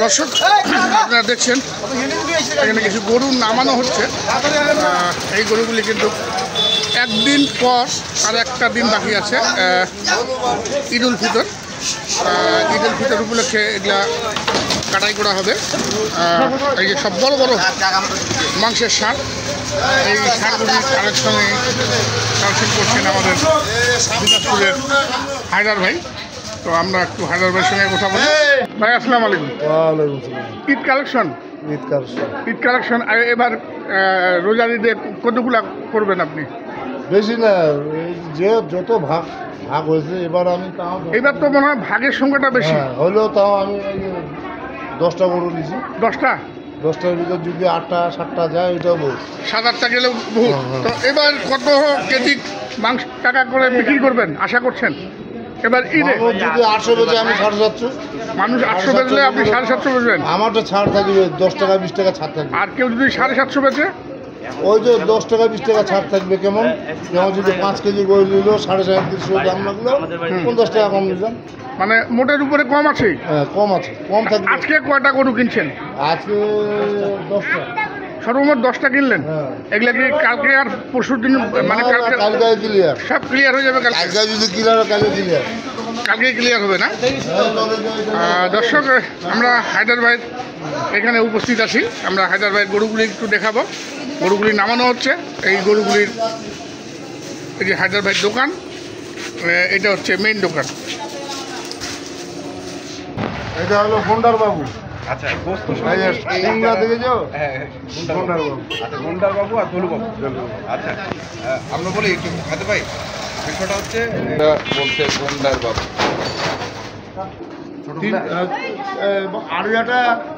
দর্শক আপনারা দেখছেন এখানে কিছু গরু নামানো হচ্ছে। এই গরুগুলি কিন্তু একদিন পর আর একটা দিন বাকি আছে ঈদ উল ফিতর। ঈদ উল ফিতর উপলক্ষে এগুলা কাটাই করা হবে। এই যে সব বড় বড় মাংসের ষাঁড়, এই ষাঁড়গুলি কালেকশন করছেন আমাদের দিনাজপুরের হায়দার ভাই। তো আমরা একটু হায়দার ভাইয়ের সঙ্গে কথা বলি। ভাই আসসালামু আলাইকুম। ঈদ কালেকশন ঈদ কালেকশন এবার রোজার ঈদে কতগুলা করবেন আপনি? বেশি না, যে যত ভাগ ভাগ হয়েছে এবার আমি তাও এবার তো মনে হয় ভাগের সংখ্যাটা বেশি হলেও তাও আমি 10টা গরু নিয়েছি। 10টার ভিতর যদি 8টা 7টা যায় এটাও বহু, 7-8টা গেলেও বহু। তো এবার কত কেজি মাংস টাকা করে বিক্রি করবেন আশা করছেন এবার ঈদে? যদি 800 বেচে আমি 750। মানুষ 800 বেচলে আপনি 750 বেচবেন? আমারটা ছাড় থাকবে, 10 টাকা 20 টাকা ছাড় থাকবে। আর কেউ যদি 750 বেচে? ওই যে 10 টাকা 20 টাকা ছাড় থাকবে। কেমন যদি 5 কেজি গরু নিল 350 দাম লাগলো 50 টাকা কম নিলাম। মানে মোটের উপরে কম আছে? হ্যাঁ, কম আছে, কম থাকবে। আজকে কয়টা গরু কিনছেন? আজকে 10টা, সর্বমোট 10টা কিনলেন। এগুলা কি কালকে আর পরশুর দিন মানে কালকে ক্লিয়ার, সব ক্লিয়ার হয়ে যাবে? কালকে যদি ক্লিয়ার হয় কালকে ক্লিয়ার, কালকে ক্লিয়ার হবে না? দর্শক আমরা হায়দার ভাইয়ের এখানে উপস্থিত আছি। আমরা হায়দার ভাইয়ের গরুগুলি একটু দেখাবো। গরুগুলি নামানো হচ্ছে। এই গরুগুলির এই যে হায়দার ভাইয়ের দোকান, এটা হচ্ছে মেইন দোকান। এটা হলো গন্ডার বাবু। আচ্ছা, গন্ডার বাবু আর ধলু বাবু। আচ্ছা, আমরা বলি একটু হাতে ভাই, বিষয়টা হচ্ছে বলছে গন্ডার বাবু আর এটা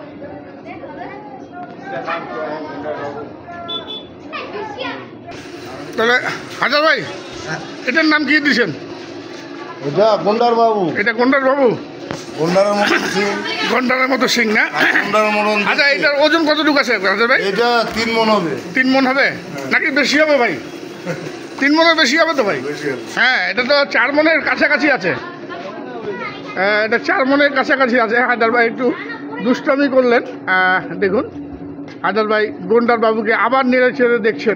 তাহলে হায়দার ভাই এটার নাম কি দিয়েছেন? এটা গন্ডার বাবু। এটা গন্ডার বাবু, গন্ডারের মতো সিং, গন্ডারের মতো সিং না? গন্ডারের মতন। আচ্ছা, এটার ওজন কতটুকু আছে হায়দার ভাই? এটা 3 মণ হবে। 3 মণ হবে নাকি বেশি হবে ভাই? 3 মণের বেশি হবে তো ভাই? হ্যাঁ, এটা তো 4 মণের কাছাকাছি আছে। এটা 4 মণের কাছাকাছি আছে। হায়দার ভাই একটু দুষ্টামি করলেন। দেখুন হায়দার ভাই গন্ডার বাবুকে আবার নেড়ে ছেড়ে দেখছেন,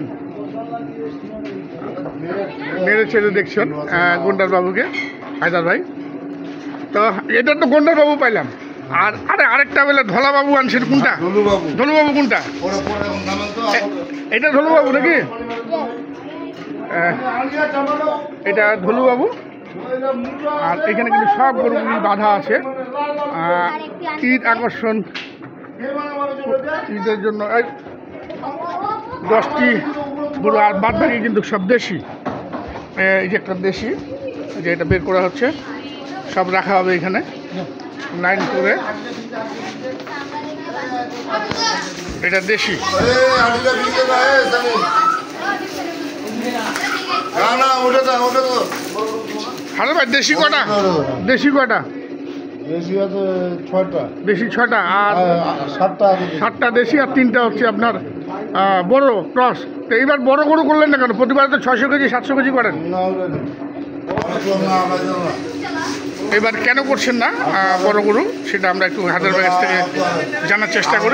গন্ডার বাবুকে হায়দার ভাই। তো এটা তো গন্ডার বাবু পাইলাম। আর আরেকটা বলে ধলা বাবু আনছেন, কোনটা? ধলু বাবু কোনটা? এটা ধলু বাবু নাকি? এটা ধলু বাবু। আর এখানে কিন্তু সব গরুগুলি বাঁধা আছে ঈদ আকর্ষণ, ঈদের জন্য 10টি গরু। আর বাদ বাকি কিন্তু সব দেশি। এই যে একটা দেশি, যে এটা বের করা হচ্ছে, সব রাখা হবে এখানে লাইন করে। এটা দেশি। হ্যালো ভাই, দেশি কটা? দেশি কটা? দেশি 6টা আর 7টা দেশি আর 3টা হচ্ছে আপনার বড় ক্রস। তো এইবার বড় গরু করলেন না কেন? প্রতিবার তো 600 কেজি 700 কেজি করেন, এবার কেন করছেন না বড় গরু? সেটা আমরা একটু হায়দার ভাইয়ের কাছ থেকে জানার চেষ্টা করি।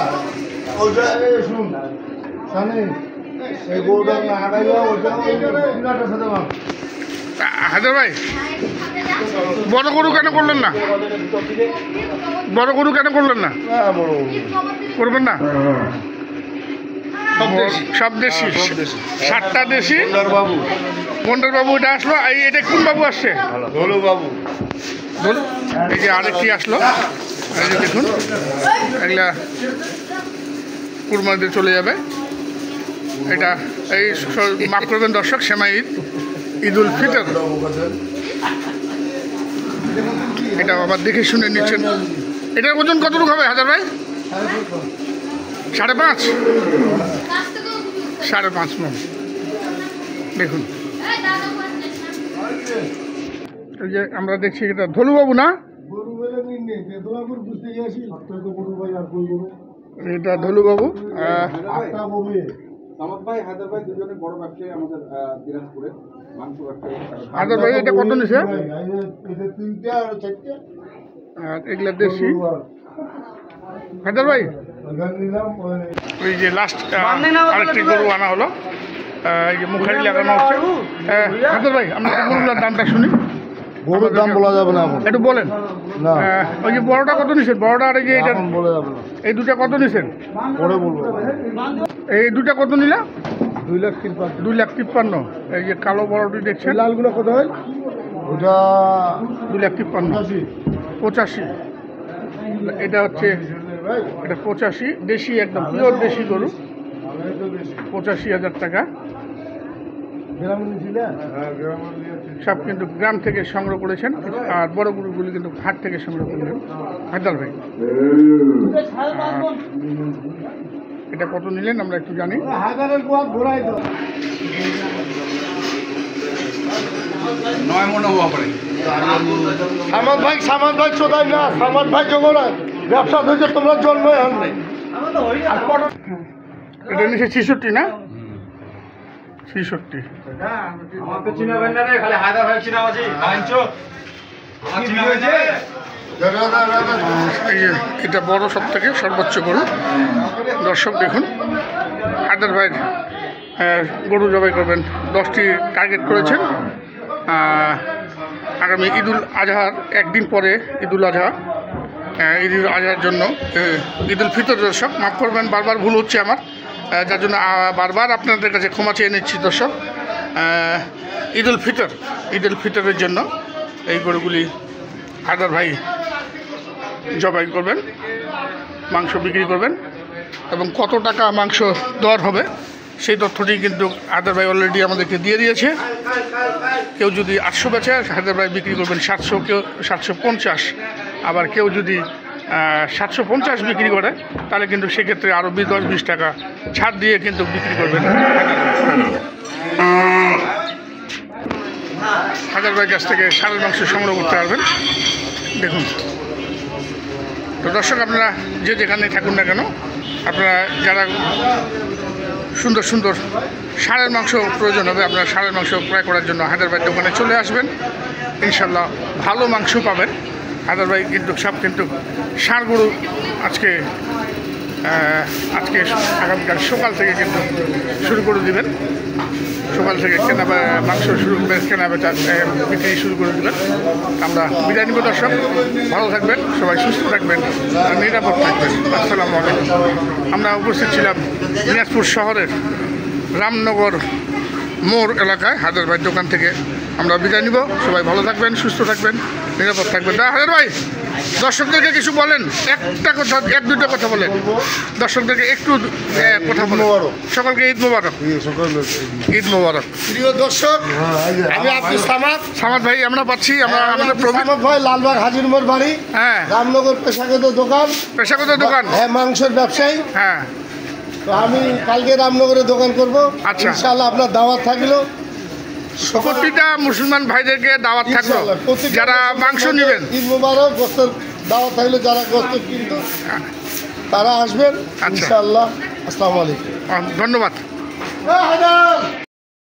হায়দার ভাই বড় গরু কেন করলেন না? বড় গরু কেন করলেন না? করবেন না? সব দেশি 7টা দেশি। গন্ডার বাবু এটা আসলো। এটা কোন বাবু আসছে? ধলু বাবু। এই যে আরেকটি আসলো। এই যে দেখুন, এগুলা কুরবানিতে চলে যাবে। এটা এই মাফ করবেন দর্শক, সেমাই ঈদ উল ফিতর। এটা আবার দেখে শুনে নিচ্ছেন। এটার ওজন কতটুকু হবে হায়দার ভাই? 5.5 মণ। দেখুন এই যে আমরা দেখছি এটা ধলু বাবু না? এটা ধলু বাবু। হায়দার ভাই এটা কত নিছে? আর এগুলা দেশি। হায়দার ভাই ওই যে লাস্ট আরেকটি গরু আনা হলো, এই যে মুখারি লাগানো হচ্ছে। হায়দার ভাই আমরা গরুগুলোর দামটা শুনি। গরুর দাম বলা যাবে না এখন, একটু বলেন। না ওই যে বড়টা কত নিছেন? বড়টা আর এই যে এটা, এখন বলা যাবে না, এই দুটা কত নিছেন? পরে বলবো। এই দুটা কত নিলা? 2,53,000। 2,53,000। এই যে কালো বড়টি দেখছেন, লালগুলো কত হয়? ওটা 2,53,000। 85। এটা হচ্ছে, এটা 85 দেশি, একদম পিওর দেশি গরু। 85,000 টাকা। সব কিন্তু গ্রাম থেকে সংগ্রহ করেছেন, আর বড় গরুগুলি কিন্তু হাট থেকে সংগ্রহ করলেন হায়দার ভাই। এটা কত নিলেন আমরা একটু জানি। নয় মনে হওয়া পারে। সামাদ ভাই চোদাই না, সামাদ ভাই যখন ব্যবসা ধরেছে তোমরা জন্মই হন নাই। এটা নিচে 66 না? 66। এই যে এটা বড় সব থেকে সর্বোচ্চ গরু। দর্শক দেখুন, হায়দার ভাই গরু জবাই করবেন, 10টি টার্গেট করেছেন। আগামী ঈদুল আজহার একদিন পরে ঈদুল আজহা, ঈদুল আজহার জন্য ঈদুল ফিতর। দর্শক মাফ করবেন, বারবার ভুল হচ্ছে আমার, যার জন্য বারবার আপনাদের কাছে ক্ষমা চেয়ে নিচ্ছি। দর্শক ঈদুল ফিতরের জন্য এই গরুগুলি হায়দার ভাই জবাই করবেন, মাংস বিক্রি করবেন, এবং কত টাকা মাংস দর হবে সেই তথ্যটি কিন্তু হায়দার ভাই অলরেডি আমাদেরকে দিয়ে দিয়েছে। কেউ যদি 800 বেচে হায়দার ভাই বিক্রি করবেন 700, কেউ 750। আবার কেউ যদি 750 বিক্রি করে তাহলে কিন্তু সেক্ষেত্রে আরও 10-20 টাকা ছাড় দিয়ে কিন্তু বিক্রি করবেন। হায়দার ভাইয়ের কাছ থেকে ষাঁড়ের মাংস সংগ্রহ করতে পারবেন। দেখুন তো দর্শক, আপনারা যে যেখানে থাকুন না কেন, আপনারা যারা সুন্দর সুন্দর ষাঁড়ের মাংস প্রয়োজন হবে, আপনারা ষাঁড়ের মাংস ক্রয় করার জন্য হায়দার ভাইয়ের দোকানে চলে আসবেন। ইনশাল্লাহ ভালো মাংস পাবেন। হায়দার ভাই কিন্তু সব কিন্তু ষাঁড় গরু আজকে আগামীকাল সকাল থেকে কিন্তু শুরু করে দিবেন। সকাল থেকে মাংস শুরু করে কেনাবেচা বিক্রি শুরু করে দেবেন। আমরা বিদায় নিব। দর্শক ভালো থাকবেন, সবাই সুস্থ থাকবেন, আর নিরাপদ থাকবেন। আসসালামু আলাইকুম। আমরা উপস্থিত ছিলাম দিনাজপুর শহরের রামনগর মোড় এলাকায় হায়দার ভাইয়ের দোকান থেকে। আমরা বিদায় নিব। সবাই ভালো থাকবেন, সুস্থ থাকবেন, নিরাপদ থাকবেন। হায়দার ভাই দর্শকদেরকে কিছু বলেন, একটা কথা, 1-2টা কথা বলেন দর্শকদেরকে, একটু কথা বলেন। সকলকে ঈদ মোবারক। ঈদ মোবারক। প্রিয় দর্শক, আমি আব্দুল সামাদ ভাই আমরা পাচ্ছি, আমাদের সামাদ ভাই লালবাগ হাজির মোড় বাড়ি, হ্যাঁ, রামনগর পেশাগত দোকান। হ্যাঁ, মাংসের ব্যবসায়ী। হ্যাঁ, তো আমি কালকে রামনগরে দোকান করব। আচ্ছা, ইনশাআল্লাহ আপনার দাওয়াত থাকলো। প্রতিটা মুসলমান ভাইদেরকে দাওয়াত থাকলো, যারা মাংস নেবেন। ঈদ মোবারক। গোস্তের দাওয়াত থাকলো, যারা গোস্ত কিনতো তারা আসবেন ইনশাআল্লাহ। আসসালামু আলাইকুম, ধন্যবাদ।